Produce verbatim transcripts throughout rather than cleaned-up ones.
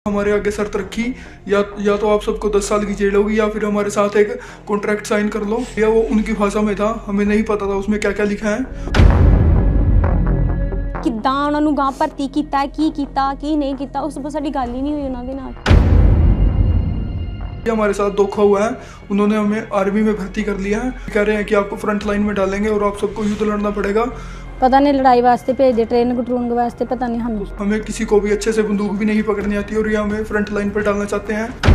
हमारे आगे शर्त रखी या या तो आप सबको दस साल की जेल होगी या फिर हमारे साथ एक कॉन्ट्रैक्ट साइन कर लो। या वो उनकी भाषा में था, हमें नहीं पता था उसमें क्या क्या लिखा है। किद्दां उन्हां नूं गां भर्ती कीता की कीता की नहीं कीता उस पर साडी गल ही नहीं हुई उन्हां दे नाल। हमारे साथ धोखा हुआ है, उन्होंने हमें आर्मी में भर्ती कर लिया है। कह रहे हैं कि आपको फ्रंट लाइन में डालेंगे और आप सबको युद्ध लड़ना पड़ेगा। पता नहीं लड़ाई वास्ते भेज दे, ट्रेनिंग ट्रूनिंग वास्ते पता नहीं हमें हमें किसी को भी अच्छे से बंदूक भी नहीं पकड़नी आती और ये हमें फ्रंट लाइन पर डालना चाहते हैं।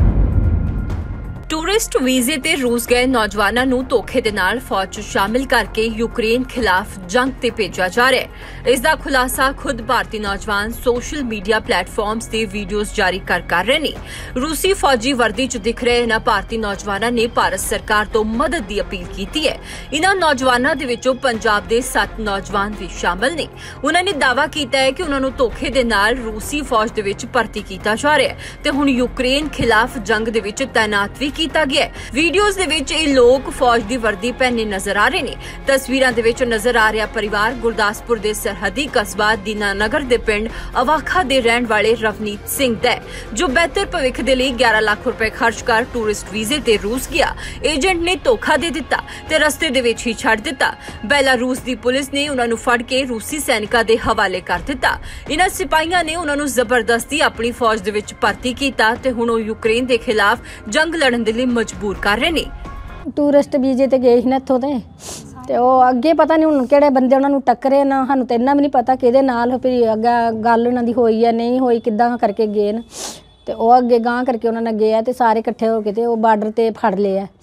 टूरिस्ट वीजे ते रूस गए नौजवानों ਨੂੰ ਧੋਖੇ ਦੇ ਨਾਲ ਫੌਜ 'ਚ ਸ਼ਾਮਿਲ ਕਰਕੇ ਯੂਕਰੇਨ ਖਿਲਾਫ ਜੰਗ ਤੇ ਭੇਜਿਆ ਜਾ ਰਿਹਾ ਹੈ। ਇਸ ਦਾ ਖੁਲਾਸਾ ਖੁਦ ਭਾਰਤੀ ਨੌਜਵਾਨ ਸੋਸ਼ਲ ਮੀਡੀਆ ਪਲੇਟਫਾਰਮਸ ਤੇ ਵੀਡੀਓਜ਼ ਜਾਰੀ ਕਰ ਕਰ ਰਹੇ ਨੇ। ਰੂਸੀ ਫੌਜੀ ਵਰਦੀ 'ਚ ਦਿਖ ਰਹੇ ਇਹਨਾਂ ਭਾਰਤੀ ਨੌਜਵਾਨਾਂ ਨੇ ਭਾਰਤ ਸਰਕਾਰ ਤੋਂ ਮਦਦ ਦੀ ਅਪੀਲ ਕੀਤੀ ਹੈ। ਇਹਨਾਂ ਨੌਜਵਾਨਾਂ ਦੇ ਵਿੱਚੋਂ ਪੰਜਾਬ ਦੇ ਸੱਤ ਨੌਜਵਾਨ ਵੀ ਸ਼ਾਮਲ ਨੇ। ਉਹਨਾਂ ਨੇ ਦਾਅਵਾ ਕੀਤਾ ਹੈ ਕਿ ਉਹਨਾਂ ਨੂੰ ਧੋਖੇ ਦੇ ਨਾਲ ਰੂਸੀ ਫੌਜ ਦੇ ਵਿੱਚ ਭਰਤੀ ਕੀਤਾ ਜਾ ਰਿਹਾ ਹੈ ਤੇ ਹੁਣ ਯੂਕਰੇਨ ਖਿਲਾਫ ਜੰਗ ਦੇ ਵਿੱਚ ਤਾਇਨਾਤ ਵੀ ਕੀਤਾ ਗਿਆ ਹੈ। ਵੀਡੀਓਜ਼ ਦੇ ਵਿੱਚ ਇਹ ਲੋਕ ਫੌਜ ਦੀ ਵਰਦੀ ਪਹਿਨੇ ਨਜ਼ਰ ਆ ਰਹੇ ਨੇ। ਤਸਵੀਰਾਂ ਦੇ ਵਿੱਚ ਨਜ਼ਰ ਆ ਰਿਹਾ ਪਰਿਵਾਰ ਗੁਰਦਾਸਪੁਰ ਦੇ ਸਰਹੱਦੀ ਕਸਬਾ ਦੀਨਾਨਗਰ ਦੇ ਪਿੰਡ ਅਵਾਖਾ ਦੇ ਰਹਿਣ ਵਾਲੇ ਰਵਨੀਤ ਸਿੰਘ ਦਾ, ਜੋ ਬਿਹਤਰ ਭਵਿੱਖ ਦੇ ਲਈ ਗਿਆਰਾਂ ਲੱਖ ਰੁਪਏ ਖਰਚ ਕਰ ਟੂਰਿਸਟ ਵੀਜ਼ੇ ਤੇ ਰੂਸ ਗਿਆ। ਏਜੰਟ ਨੇ ਧੋਖਾ ਦੇ ਦਿੱਤਾ ਤੇ ਰਸਤੇ ਦੇ ਵਿੱਚ ਹੀ ਛੱਡ ਦਿੱਤਾ। ਬੈਲਾਰੂਸ ਦੀ ਪੁਲਿਸ ਨੇ ਉਹਨਾਂ ਨੂੰ ਫੜ ਕੇ ਰੂਸੀ ਸੈਨਿਕਾਂ ਦੇ ਹਵਾਲੇ ਕਰ ਦਿੱਤਾ। ਇਹਨਾਂ ਸਿਪਾਹੀਆਂ ਨੇ ਉਹਨਾਂ ਨੂੰ ਜ਼ਬਰਦਸਤੀ ਆਪਣੀ ਫੌਜ ਦੇ ਵਿੱਚ ਭਰਤੀ ਕੀਤਾ ਤੇ ਹੁਣ ਉਹ ਯੂਕਰੇਨ ਦੇ ਖਿਲਾਫ ਜੰਗ ਲੜਨ ਦੇ ਲਈ ਮਜਬੂਰ ਕਰ ਰਹੇ ਨੇ। ਟੂਰਿਸਟ ਵੀਜ਼ੇ ਤੇ ਗਏ ਸੀ ਨਾ ਇੱਥੋਂ ਦੇ ਤੇ ਉਹ ਅੱਗੇ ਪਤਾ ਨਹੀਂ ਹੁਣ ਕਿਹੜੇ ਬੰਦੇ ਉਹਨਾਂ ਨੂੰ ਟੱਕਰੇ ਨਾ, ਸਾਨੂੰ ਤਾਂ ਇੰਨਾ ਵੀ ਨਹੀਂ ਪਤਾ ਕਿਹਦੇ ਨਾਲ ਫਿਰ ਅੱਗੇ ਗੱਲ ਉਹਨਾਂ ਦੀ ਹੋਈ ਆ ਨਹੀਂ ਹੋਈ, ਕਿੱਦਾਂ ਕਰਕੇ ਗਏ ਨੇ ਤੇ ਉਹ ਅੱਗੇ ਗਾਂਹ ਕਰਕੇ ਉਹਨਾਂ ਨੇ ਗਏ ਆ ਤੇ ਸਾਰੇ ਇਕੱਠੇ ਹੋ ਕੇ ਤੇ ਉਹ ਬਾਰਡਰ ਤੇ ਫੜ ਲਏ ਆ।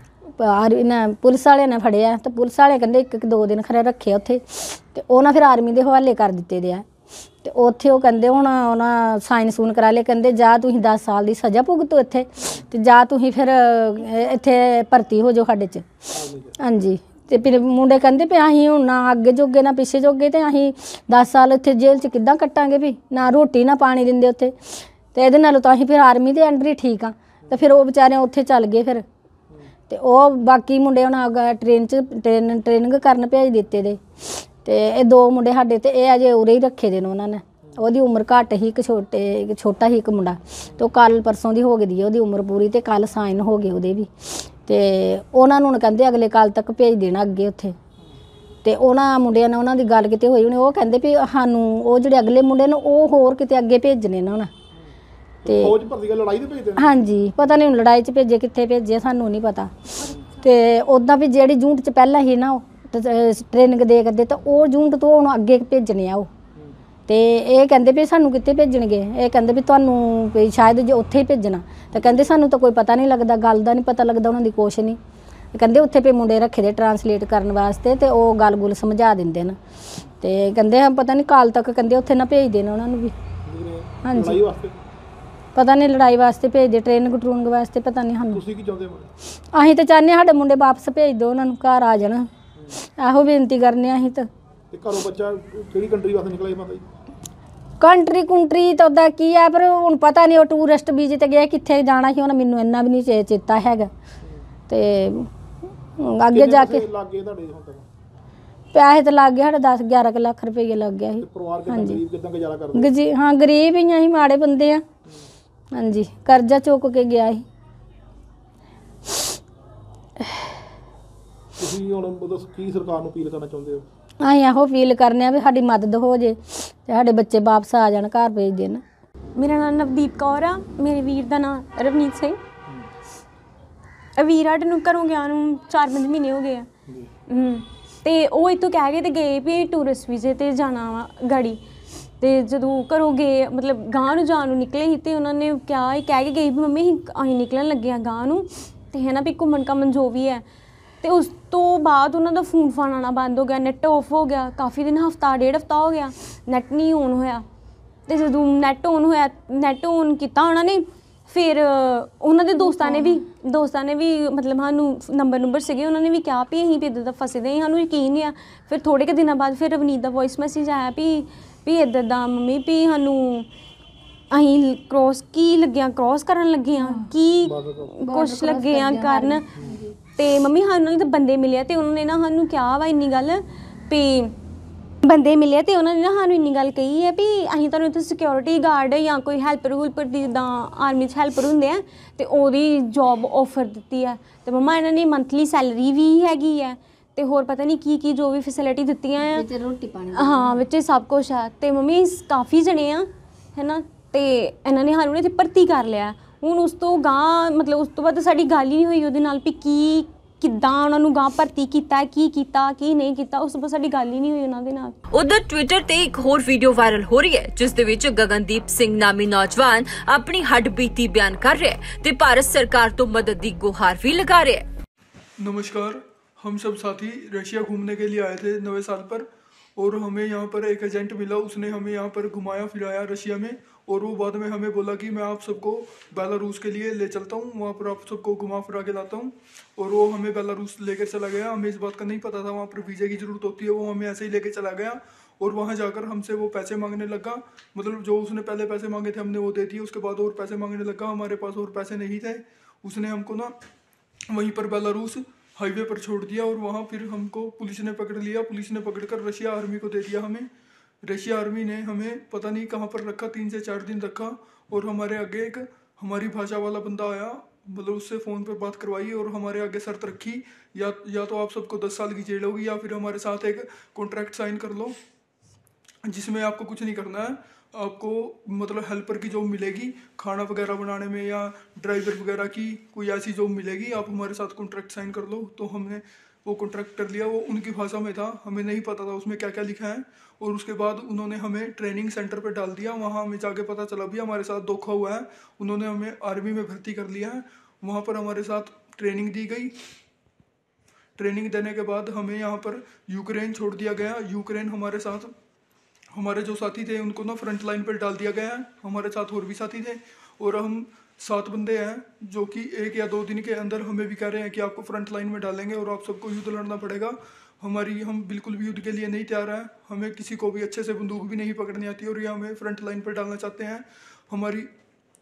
ਇਹਨਾਂ ਪੁਲਿਸ ਵਾਲਿਆਂ ਨੇ ਫੜਿਆ ਤੇ ਪੁਲਿਸ ਵਾਲੇ ਕਹਿੰਦੇ ਇੱਕ ਇੱਕ ਦੋ ਦਿਨ ਖਰੇ ਰੱਖੇ ਉੱਥੇ ਤੇ ਉਹਨਾਂ ਫਿਰ ਆਰਮੀ ਦੇ ਹਵਾਲੇ ਕਰ ਦਿੱਤੇ ਦੇ ਆ ਤੇ ਉੱਥੇ ਉਹ ਕਹਿੰਦੇ ਹੁਣ ਉਹਨਾਂ ਸਾਈਨ ਸੂਨ ਕਰਾ ਲਏ। ਕਹਿੰਦੇ ਜਾਂ ਤੁਸੀਂ ਦਸ ਸਾਲ ਦੀ ਸਜ਼ਾ ਭੁਗਤੋ ਇੱਥੇ ਤੇ ਜਾਂ ਤੁਸੀਂ ਫਿਰ ਇੱਥੇ ਭਰਤੀ ਹੋ ਜਾਓ ਸਾਡੇ 'ਚ। ਹਾਂਜੀ ਤੇ ਫਿਰ ਮੁੰਡੇ ਕਹਿੰਦੇ ਵੀ ਅਸੀਂ ਹੁਣ ਨਾ ਅੱਗੇ ਜੋਗੇ ਨਾ ਪਿੱਛੇ ਜੋਗੇ ਤੇ ਅਸੀਂ ਦਸ ਸਾਲ ਇੱਥੇ ਜੇਲ੍ਹ 'ਚ ਕਿੱਦਾਂ ਕੱਟਾਂਗੇ ਵੀ ਨਾ ਰੋਟੀ ਨਾ ਪਾਣੀ ਦਿੰਦੇ ਉੱਥੇ ਤੇ ਇਹਦੇ ਨਾਲੋਂ ਤਾਂ ਅਸੀਂ ਫਿਰ ਆਰਮੀ ਦੇ ਅੰਡਰ ਹੀ ਠੀਕ ਆ। ਤੇ ਫਿਰ ਉਹ ਵਿਚਾਰੇ ਉੱਥੇ ਚੱਲ ਗਏ ਫਿਰ ਤੇ ਉਹ ਬਾਕੀ ਮੁੰਡੇ ਹੁਣ ਅੱਗੇ ਟ੍ਰੇਨ 'ਚ ਟ੍ਰੇਨ ਟ੍ਰੇਨਿੰਗ ਕਰਨ ਭੇਜ ਦਿੱਤੇ ਦੇ ਤੇ ਇਹ ਦੋ ਮੁੰਡੇ ਸਾਡੇ ਤੇ ਇਹ ਅਜੇ ਉਰੇ ਹੀ ਰੱਖੇ ਦੇ ਨੇ ਉਹਨਾਂ ਨੇ। ਉਹਦੀ ਉਮਰ ਘੱਟ ਹੀ, ਇੱਕ ਛੋਟੇ ਇੱਕ ਛੋਟਾ ਹੀ ਇੱਕ ਮੁੰਡਾ ਤੇ ਉਹ ਕੱਲ੍ਹ ਪਰਸੋਂ ਦੀ ਹੋ ਗਈ ਉਹਦੀ ਉਮਰ ਪੂਰੀ ਤੇ ਕੱਲ੍ਹ ਸਾਈਨ ਹੋ ਗਏ ਉਹਦੇ ਵੀ ਤੇ ਉਹਨਾਂ ਨੂੰ ਹੁਣ ਕਹਿੰਦੇ ਅਗਲੇ ਕੱਲ੍ਹ ਤੱਕ ਭੇਜ ਦੇਣਾ ਅੱਗੇ ਉੱਥੇ। ਤੇ ਉਹਨਾਂ ਮੁੰਡਿਆਂ ਨਾਲ ਉਹਨਾਂ ਦੀ ਗੱਲ ਕਿਤੇ ਹੋਈ ਉਹਨੇ ਉਹ ਕਹਿੰਦੇ ਵੀ ਸਾਨੂੰ ਉਹ ਜਿਹੜੇ ਅਗਲੇ ਮੁੰਡੇ ਨੇ ਉਹ ਹੋਰ ਕਿਤੇ ਅੱਗੇ ਭੇਜਣੇ ਨੇ ਉਹਨਾਂ ਤੇ ਫੌਜ ਭਰਤੀ ਕਰ ਲੜਾਈ ਤੇ ਭੇਜਦੇ ਨੇ। ਹਾਂਜੀ ਪਤਾ ਨਹੀਂ ਹੁਣ ਲੜਾਈ 'ਚ ਭੇਜੇ ਕਿੱਥੇ ਭੇਜੇ ਸਾਨੂੰ ਨਹੀਂ ਪਤਾ। ਤੇ ਉੱਦਾਂ ਵੀ ਜਿਹੜੀ ਯੂਨਿਟ 'ਚ ਪਹਿਲਾਂ ਹੀ ਨਾ ਉਹ ਟ੍ਰੇਨਿੰਗ ਦੇ ਕਰਦੇ ਤਾਂ ਉਹ ਯੂਨਿਟ ਤੋਂ ਹੁਣ ਅੱਗੇ ਭੇਜਣੇ ਆ ਉਹ ਤੇ ਇਹ ਕਹਿੰਦੇ ਵੀ ਸਾਨੂੰ ਕਿੱਥੇ ਭੇਜਣਗੇ। ਇਹ ਕਹਿੰਦੇ ਵੀ ਤੁਹਾਨੂੰ ਵੀ ਸ਼ਾਇਦ ਜੇ ਉੱਥੇ ਹੀ ਭੇਜਣਾ ਤਾਂ ਕਹਿੰਦੇ ਸਾਨੂੰ ਤਾਂ ਕੋਈ ਪਤਾ ਨਹੀਂ ਲੱਗਦਾ, ਗੱਲ ਦਾ ਨਹੀਂ ਪਤਾ ਲੱਗਦਾ ਉਹਨਾਂ ਦੀ ਕੁਛ ਨਹੀਂ। ਕਹਿੰਦੇ ਉੱਥੇ ਪੇ ਮੁੰਡੇ ਰੱਖੇ ਦੇ ਟਰਾਂਸਲੇਟ ਕਰਨ ਵਾਸਤੇ ਤੇ ਉਹ ਗੱਲ ਗੁੱਲ ਸਮਝਾ ਦਿੰਦੇ ਨੇ ਤੇ ਕਹਿੰਦੇ ਪਤਾ ਨਹੀਂ ਕੱਲ੍ਹ ਤੱਕ ਕਹਿੰਦੇ ਉੱਥੇ ਨਾ ਭੇਜ ਦੇਣਾ ਉਹਨਾਂ ਨੂੰ ਵੀ। ਹਾਂਜੀ ਪਤਾ ਨਹੀਂ ਲੜਾਈ ਵਾਸਤੇ ਭੇਜਦੇ, ਟ੍ਰੇਨਿੰਗ ਟਰੂਨਿੰਗ ਵਾਸਤੇ ਪਤਾ ਨਹੀਂ ਸਾਨੂੰ। ਤੁਸੀਂ ਕੀ ਚਾਹੁੰਦੇ ਹੋ? ਅਸੀਂ ਤਾਂ ਚਾਹੁੰਦੇ ਸਾਡੇ ਮੁੰਡੇ ਵਾਪਸ ਭੇਜ ਦਿਓ, ਉਹਨਾਂ ਨੂੰ ਘਰ ਆ ਜਾਣ, ਇਹੋ ਬੇਨਤੀ ਕਰਨੇ ਅਸੀਂ ਤਾਂ। ਤੇ ਘਰੋਂ ਬੱਚਾ ਕਿਹੜੀ ਕੰਟਰੀ ਵਾਸਤੇ ਨਿਕਲਿਆ ਮਾਤਾ ਜੀ? ਕੰਟਰੀ ਕੁੰਟਰੀ ਤਾਂ ਉੱਦਾਂ ਕੀ ਹੈ ਪਰ ਹੁਣ ਪਤਾ ਨਹੀਂ ਉਹ ਟੂਰਿਸਟ ਵੀਜ਼ੇ ਤੇ ਗਿਆ ਕਿੱਥੇ ਜਾਣਾ ਸੀ ਉਹਨਾਂ ਮੈਨੂੰ ਇੰਨਾ ਵੀ ਨਹੀਂ ਚੇ ਚੇਤਾ ਹੈਗਾ। ਤੇ ਅੱਗੇ ਜਾ ਕੇ ਪੈਸੇ ਤਾਂ ਲੱਗ ਗਏ ਸਾਡੇ ਦਸ ਗਿਆਰਾਂ ਕੁ ਲੱਖ ਰੁਪਏ ਲੱਗ ਗਿਆ ਸੀ। ਹਾਂਜੀ ਗਜੀ ਹਾਂ ਗਰੀਬ ਹੀ ਅਸੀਂ ਮਾੜੇ ਬੰਦੇ ਆ। ਹਾਂਜੀ ਕਰਜ਼ਾ ਚੁੱਕ ਕੇ ਗਿਆ ਸੀ। ਤੁਸੀਂ ਹੁਣ ਮਤਲਬ ਕੀ ਸਰਕਾਰ ਨੂੰ ਅਪੀਲ ਕਰਨਾ ਚਾਹੁੰਦੇ ਹੋ? ਅਸੀਂ ਇਹੋ ਅਪੀਲ ਕਰਨੇ ਆ ਵੀ ਸਾਡੀ ਮਦਦ ਹੋ ਜੇ ਤੇ ਸਾਡੇ ਬੱਚੇ ਵਾਪਸ ਆ ਜਾਣ, ਘਰ ਭੇਜ ਦੇਣ। ਮੇਰਾ ਨਾਮ ਨਵਦੀਪ ਕੌਰ ਆ, ਮੇਰੇ ਵੀਰ ਦਾ ਨਾਮ ਰਵਨੀਤ ਸਿੰਘ। ਵੀਰ ਸਾਡੇ ਨੂੰ ਘਰੋਂ ਗਿਆ ਨੂੰ ਚਾਰ ਪੰਜ ਮਹੀਨੇ ਹੋ ਗਏ ਆ ਤੇ ਉਹ ਇੱਥੋਂ ਕਹਿ ਕੇ ਤੇ ਗਏ ਵੀ ਟੂਰਿਸਟ ਵੀਜ਼ੇ ਤੇ ਜਾਣਾ ਵਾ ਗਾੜੀ। ਤੇ ਜਦੋਂ ਘਰੋਂ ਗਏ ਮਤਲਬ ਗਾਂਹ ਨੂੰ ਜਾਣ ਨੂੰ ਨਿਕਲੇ ਸੀ ਤੇ ਉਹਨਾਂ ਨੇ ਕਿਹਾ ਇਹ ਕਹਿ ਕੇ ਗਈ ਵੀ ਮੰਮੀ ਅਸੀਂ ਨਿਕਲਣ ਲੱਗੇ ਹਾਂ ਗਾਂਹ ਨੂੰ ਤੇ ਹੈ ਨਾ ਵੀ ਘੁੰਮਣ ਘਾਮਣ ਜੋ ਵੀ ਹੈ। ਤੇ ਉਸ ਤੋਂ ਬਾਅਦ ਉਹਨਾਂ ਦਾ ਫੋਨ ਫਾਨ ਆਉਣਾ ਬੰਦ ਹੋ ਗਿਆ, ਨੈੱਟ ਆਫ ਹੋ ਗਿਆ ਕਾਫੀ ਦਿਨ, ਹਫ਼ਤਾ ਡੇਢ ਹਫ਼ਤਾ ਹੋ ਗਿਆ ਨੈੱਟ ਨਹੀਂ ਔਨ ਹੋਇਆ। ਤੇ ਜਦੋਂ ਨੈੱਟ ਔਨ ਹੋਇਆ, ਨੈੱਟ ਔਨ ਕੀਤਾ ਉਹਨਾਂ ਨੇ ਫਿਰ ਉਹਨਾਂ ਦੇ ਦੋਸਤਾਂ ਨੇ ਵੀ ਦੋਸਤਾਂ ਨੇ ਵੀ ਮਤਲਬ ਸਾਨੂੰ ਨੰਬਰ ਨੰਬਰ ਸੀਗੇ ਉਹਨਾਂ ਨੇ ਵੀ ਕਿਹਾ ਵੀ ਅਸੀਂ ਵੀ ਇੱਦਾਂ ਦਾ ਫਸੇ ਦੇ ਸਾਨੂੰ ਯਕੀਨ ਨਹੀਂ ਆ। ਫਿਰ ਥੋੜ੍ਹੇ ਕੁ ਦਿਨਾਂ ਬਾਅਦ ਫਿਰ ਰਵਨੀਤ ਦਾ ਵੋਇਸ ਮੈਸੇਜ ਆਇਆ ਵੀ ਵੀ ਇੱਦਾਂ ਦਾ ਮੰਮੀ ਵੀ ਸਾਨੂੰ ਅਸੀਂ ਕਰੋਸ ਕੀ ਲੱਗਿਆ ਕਰੋਸ ਕਰਨ ਲੱਗੇ ਹਾਂ ਕੀ ਕੁਛ ਲੱਗੇ ਹਾਂ ਕਰਨ ਤੇ ਮੰਮੀ ਸਾਨੂੰ ਤਾਂ ਬੰਦੇ ਮਿਲਿਆ ਤੇ ਉਹਨਾਂ ਨੇ ਨਾ ਸਾਨੂੰ ਕਿਹਾ ਵਾ ਇੰਨੀ ਗੱਲ ਵੀ ਬੰਦੇ ਮਿਲੇ ਤੇ ਉਹਨਾਂ ਨੇ ਨਾ ਸਾਨੂੰ ਇੰਨੀ ਗੱਲ ਕਹੀ ਹੈ ਵੀ ਅਸੀਂ ਤੁਹਾਨੂੰ ਇੱਥੇ ਸਿਕਿਉਰਿਟੀ ਗਾਰਡ ਜਾਂ ਕੋਈ ਹੈਲਪਰ ਹੁਲਪਰ ਦੀ ਜਿੱਦਾਂ ਆਰਮੀ 'ਚ ਹੈਲਪਰ ਹੁੰਦੇ ਆ ਤੇ ਉਹਦੀ ਜੋਬ ਆਫਰ ਦਿੱਤੀ ਹੈ ਤੇ ਮੰਮਾ ਇਹਨਾਂ ਨੇ ਮੰਥਲੀ ਸੈਲਰੀ ਵੀ ਹੈਗੀ ਹੈ ਤੇ ਹੋਰ ਪਤਾ ਨਹੀਂ ਕੀ ਕੀ ਜੋ ਵੀ ਫੈਸਿਲਿਟੀ ਦਿੱਤੀਆਂ ਆ ਵਿੱਚ ਰੋਟੀ ਪਾਣੀ ਹਾਂ ਵਿੱਚ ਸਭ ਕੁਛ ਹੈ ਤੇ ਮੰਮੀ ਕਾਫੀ ਜਣੇ ਆ ਹੈ ਨਾ ਤੇ ਇਹਨਾਂ ਨੇ ਸਾਨੂੰ ਇੱਥੇ ਭਰਤੀ ਕਰ ਲਿਆ। ਹੁਣ ਉਸ ਤੋਂ ਗਾਂ ਮਤਲਬ ਉਸ ਤੋਂ ਬਾਅਦ ਸਾਡੀ ਗੱਲ ਹੀ ਨਹੀਂ ਹੋਈ ਉਹਦੇ ਨਾਲ ਵੀ ਕੀ ਕਿੱਦਾਂ ਉਹਨਾਂ ਨੂੰ ਗਾਂ ਭਰਤੀ ਕੀਤਾ ਕੀ ਕੀਤਾ ਕੀ ਨਹੀਂ ਕੀਤਾ ਉਸ ਤੋਂ ਬਾਅਦ ਸਾਡੀ ਗੱਲ ਹੀ ਨਹੀਂ ਹੋਈ ਉਹਨਾਂ ਦੇ ਨਾਲ। ਉਧਰ ਟਵਿੱਟਰ ਤੇ ਇੱਕ ਹੋਰ ਵੀਡੀਓ ਵਾਇਰਲ ਹੋ ਰਹੀ ਹੈ ਜਿਸ ਦੇ ਵਿੱਚ ਗਗਨਦੀਪ ਸਿੰਘ ਨਾਮੀ ਨੌਜਵਾਨ ਆਪਣੀ ਹੱਡਬੀਤੀ ਬਿਆਨ ਕਰ ਰਿਹਾ ਹੈ ਤੇ ਭਾਰਤ ਸਰਕਾਰ ਤੋਂ ਮਦਦ ਦੀ ਗੁਹਾਰ भी लगा रहे हैं। नमस्कार, हम सब साथी रशिया घूमने के लिए आए थे नवे साल पर और हमें यहाँ पर एक एजेंट मिला, उसने हमें यहाँ पर घुमाया फिराया रशिया में और वो बाद में हमें बोला कि मैं आप सबको बेलारूस के लिए ले चलता हूँ, वहाँ पर आप सबको घुमा फिरा के लाता हूँ और वो हमें बेलारूस लेकर चला गया। हमें इस बात का नहीं पता था वहाँ पर वीज़े की ज़रूरत होती है, वो हमें ऐसे ही लेके चला गया और वहाँ जाकर हमसे वो पैसे मांगने लगा। मतलब जो उसने पहले पैसे मांगे थे हमने वो दे दिए, उसके बाद और पैसे मांगने लगा, हमारे पास और पैसे नहीं थे। उसने हमको ना वहीं पर बेलारूस हाईवे पर छोड़ दिया और वहाँ फिर हमको पुलिस ने पकड़ लिया। पुलिस ने पकड़कर रशिया आर्मी को दे दिया हमें। रशिया आर्मी ने हमें पता नहीं कहाँ पर रखा, तीन से चार दिन रखा और हमारे आगे एक हमारी भाषा वाला बंदा आया, मतलब उससे फ़ोन पर बात करवाई और हमारे आगे शर्त रखी या या तो आप सबको दस साल की जेल होगी या फिर हमारे साथ एक कॉन्ट्रैक्ट साइन कर लो जिसमें आपको कुछ नहीं करना है, आपको मतलब हेल्पर की जॉब मिलेगी, खाना वगैरह बनाने में या ड्राइवर वगैरह की कोई ऐसी जॉब मिलेगी, आप हमारे साथ कॉन्ट्रैक्ट साइन कर लो। तो हमने वो कॉन्ट्रैक्ट कर लिया, वो उनकी भाषा में था, हमें नहीं पता था उसमें क्या क्या लिखा है। और उसके बाद उन्होंने हमें ट्रेनिंग सेंटर पर डाल दिया, वहाँ हमें जाके पता चला भी हमारे साथ धोखा हुआ है, उन्होंने हमें आर्मी में भर्ती कर लिया है। वहाँ पर हमारे साथ ट्रेनिंग दी गई, ट्रेनिंग देने के बाद हमें यहाँ पर यूक्रेन छोड़ दिया गया। यूक्रेन हमारे साथ हमारे जो साथी थे उनको ना फ्रंट लाइन पर डाल दिया गया है, हमारे साथ और भी साथी थे और हम सात बंदे हैं जो कि एक या दो दिन के अंदर हमें भी कह रहे हैं कि आपको फ्रंट लाइन में डालेंगे और आप सबको युद्ध लड़ना पड़ेगा। हमारी हम बिल्कुल भी युद्ध के लिए नहीं तैयार हैं, हमें किसी को भी अच्छे से बंदूक भी नहीं पकड़नी आती और ये हमें फ्रंट लाइन पर डालना चाहते हैं। हमारी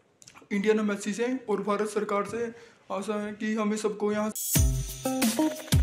इंडियन एम्बेसी से और भारत सरकार से आशा है कि हमें सबको यहाँ